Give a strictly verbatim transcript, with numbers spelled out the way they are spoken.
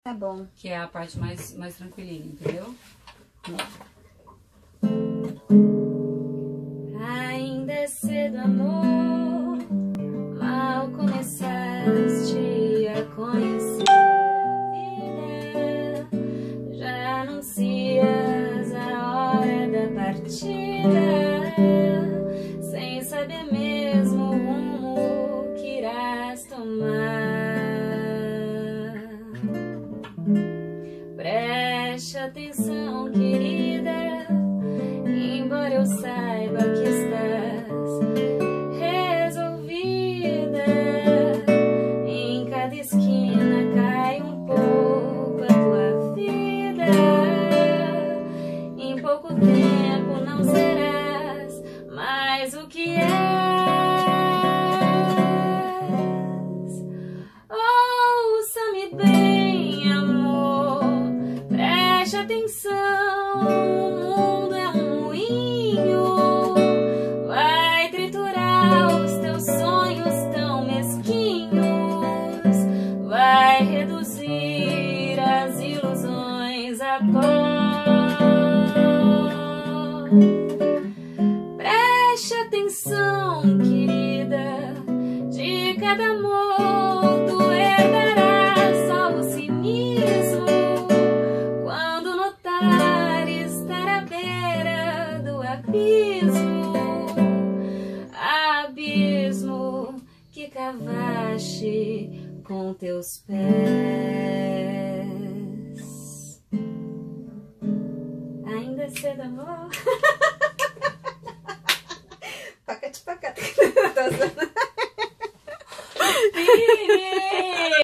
Tá bom. Que é a parte mais, mais tranquilinha, entendeu? Ainda é cedo, amor, mal começaste a conhecer a vida, já anuncias a hora da partida, sem saber mesmo o rumo que irás tomar. Preste atenção, querida, embora eu saiba que estás resolvida, em cada esquina cai um pouco a tua vida, em pouco tempo não serás mais o que és. Ouça-me bem, amor, preste atenção, o mundo é um moinho, vai triturar os teus sonhos tão mesquinhos, vai reduzir as ilusões a pó. Preste atenção, querida, de cada amor tu herdarás só o cinismo, quando notar estar à beira do abismo, abismo que cavaste com teus pés. Ainda é cedo, amor. Pacate, pacate. Tô usando.